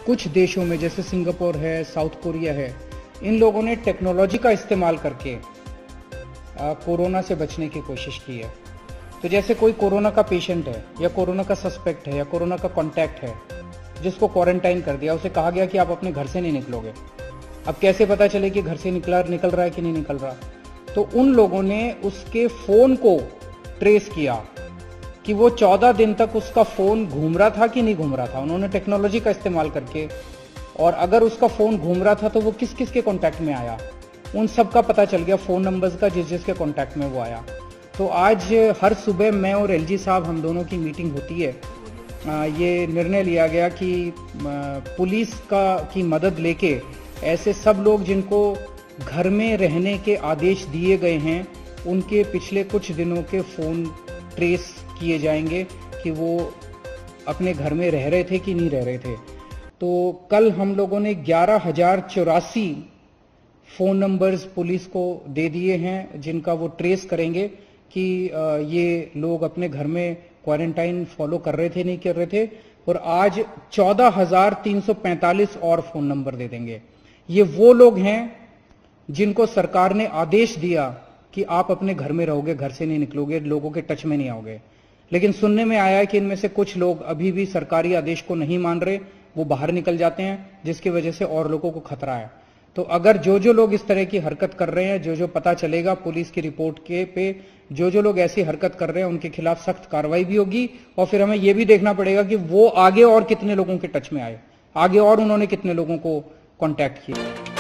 कुछ देशों में जैसे सिंगापुर है, साउथ कोरिया है, इन लोगों ने टेक्नोलॉजी का इस्तेमाल करके कोरोना से बचने की कोशिश की है। तो जैसे कोई कोरोना का पेशेंट है या कोरोना का सस्पेक्ट है या कोरोना का कॉन्टैक्ट है जिसको क्वारंटाइन कर दिया, उसे कहा गया कि आप अपने घर से नहीं निकलोगे। अब कैसे पता चले कि घर से निकल रहा है कि नहीं निकल रहा? तो उन लोगों ने उसके फोन को ट्रेस किया कि वो 14 दिन तक उसका फोन घूम रहा था कि नहीं घूम रहा था। उन्होंने टेक्नोलॉजी का इस्तेमाल करके, और अगर उसका फोन घूम रहा था तो वो किस किस के कांटेक्ट में आया, उन सब का पता चल गया, फोन नंबर्स का, जिस जिसके कांटेक्ट में वो आया। तो आज हर सुबह मैं और एलजी साहब, हम दोनों की मीटिंग होती है। ये निर्णय लिया गया कि पुलिस की मदद लेके ऐसे सब लोग जिनको घर में रहने के आदेश दिए गए हैं, उनके पिछले कुछ दिनों के फ़ोन ट्रेस किए जाएंगे कि वो अपने घर में रह रहे थे कि नहीं रह रहे थे। तो कल हम लोगों ने 11,084 फ़ोन नंबर्स पुलिस को दे दिए हैं, जिनका वो ट्रेस करेंगे कि ये लोग अपने घर में क्वारंटाइन फॉलो कर रहे थे नहीं कर रहे थे। और आज 14,345 और फ़ोन नंबर दे देंगे। ये वो लोग हैं जिनको सरकार ने आदेश दिया कि आप अपने घर में रहोगे, घर से नहीं निकलोगे, लोगों के टच में नहीं आओगे। लेकिन सुनने में आया है कि इनमें से कुछ लोग अभी भी सरकारी आदेश को नहीं मान रहे, वो बाहर निकल जाते हैं, जिसकी वजह से और लोगों को खतरा है। तो अगर जो लोग इस तरह की हरकत कर रहे हैं, जो पता चलेगा पुलिस की रिपोर्ट के पे, जो लोग ऐसी हरकत कर रहे हैं, उनके खिलाफ सख्त कार्रवाई भी होगी। और फिर हमें यह भी देखना पड़ेगा कि वो आगे और कितने लोगों के टच में आए, आगे और उन्होंने कितने लोगों को कांटेक्ट किया।